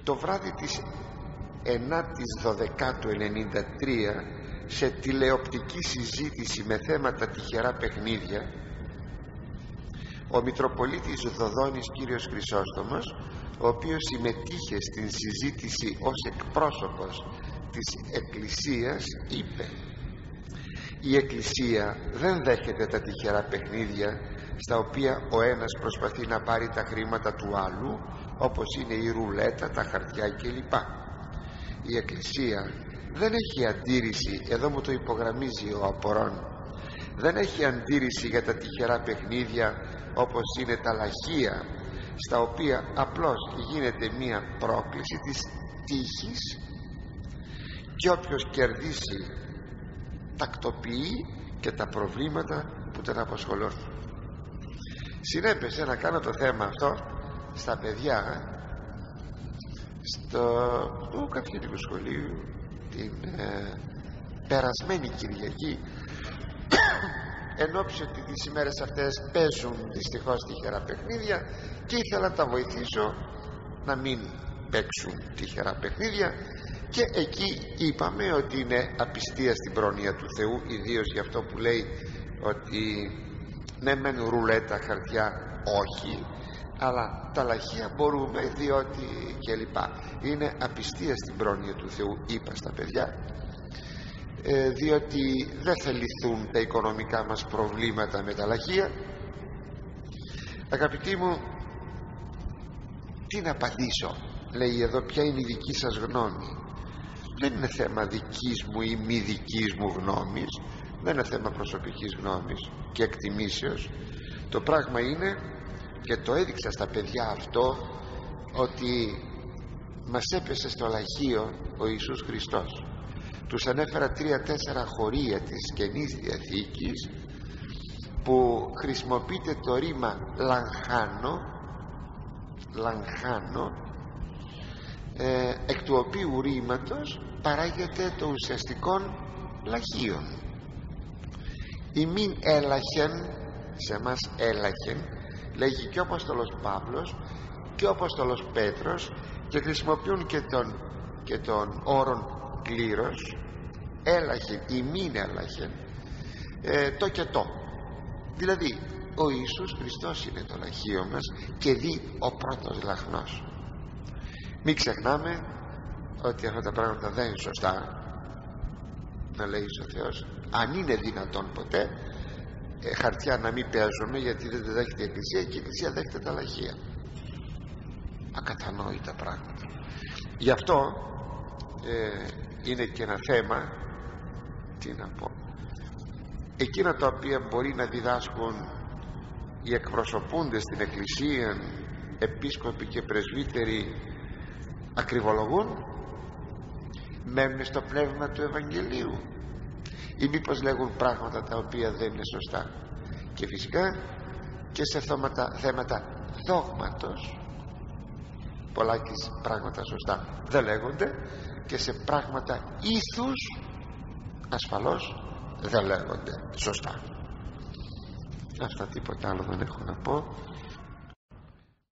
το βράδυ της 9ης 12ου 93, σε τηλεοπτική συζήτηση με θέματα τυχερά παιχνίδια, ο Μητροπολίτης Δοδόνης κύριος Χρυσόστομος, ο οποίος συμμετείχε στην συζήτηση ως εκπρόσωπος της Εκκλησίας, είπε: η Εκκλησία δεν δέχεται τα τυχερά παιχνίδια στα οποία ο ένας προσπαθεί να πάρει τα χρήματα του άλλου, όπως είναι η ρουλέτα, τα χαρτιά κλπ. Η Εκκλησία δεν έχει αντίρρηση, εδώ μου το υπογραμμίζει ο Απορών, δεν έχει αντίρρηση για τα τυχερά παιχνίδια όπως είναι τα λαχεία, στα οποία απλώς γίνεται μία πρόκληση της τύχης και όποιος κερδίσει τακτοποιεί και τα προβλήματα που τον απασχολούν. Συνέπεσε να κάνω το θέμα αυτό στα παιδιά στο καθηγητικό σχολείο την περασμένη Κυριακή, εν ώψη ότι τις ημέρες αυτές παίζουν δυστυχώς τυχερά παιχνίδια, και ήθελα να τα βοηθήσω να μην παίξουν τυχερά παιχνίδια, και εκεί είπαμε ότι είναι απιστία στην πρόνοια του Θεού, ιδίως για αυτό που λέει ότι ναι μεν ρουλέτα, χαρτιά όχι, αλλά τα λαχεία μπορούμε, διότι κλπ. Είναι απιστία στην πρόνοια του Θεού, είπα στα παιδιά, διότι δεν θα λυθούν τα οικονομικά μας προβλήματα με τα λαχεία. Αγαπητοί μου, τι να απαντήσω? Λέει εδώ, ποια είναι η δική σας γνώμη? Δεν είναι θέμα δικής μου ή μη δικής μου γνώμης, δεν είναι θέμα προσωπικής γνώμης και εκτιμήσεως. Το πράγμα είναι, και το έδειξα στα παιδιά αυτό, ότι μας έπεσε στο λαχείο ο Ιησούς Χριστός. Τους ανέφερα 3-4 χωρία της Καινής Διαθήκης που χρησιμοποιείται το ρήμα λαγχάνω, εκ του οποίου ρήματος παράγεται το ουσιαστικό λαχείον. Η μην έλαχεν, σε εμάς έλαχεν, λέγει και ο Απόστολος Παύλος και ο Απόστολος Πέτρος, και χρησιμοποιούν και τον όρον κλήρος, έλαχεν, η μην έλαχεν, το και το. Δηλαδή ο Ιησούς Χριστός είναι το λαχείο μας και δι ο πρώτος λαχνός. Μην ξεχνάμε ότι αυτά τα πράγματα δεν είναι σωστά, να λέει ο Θεός, αν είναι δυνατόν ποτέ, χαρτιά να μην παίζουμε, γιατί δεν τα δέχεται η Εκκλησία και η Εκκλησία δέχεται τα λαχεία. Ακατανόητα πράγματα. Γι' αυτό είναι και ένα θέμα, τι να πω, εκείνα τα οποία μπορεί να διδάσκουν οι εκπροσωπούντες στην Εκκλησία, επίσκοποι και πρεσβύτεροι, ακριβολογούν, μένουν στο πνεύμα του Ευαγγελίου ή μήπως λέγουν πράγματα τα οποία δεν είναι σωστά? Και φυσικά και σε θέματα δόγματος πολλάκις πράγματα σωστά δεν λέγονται, και σε πράγματα ήθους ασφαλώς δεν λέγονται σωστά. Αυτά, τίποτα άλλο δεν έχω να πω.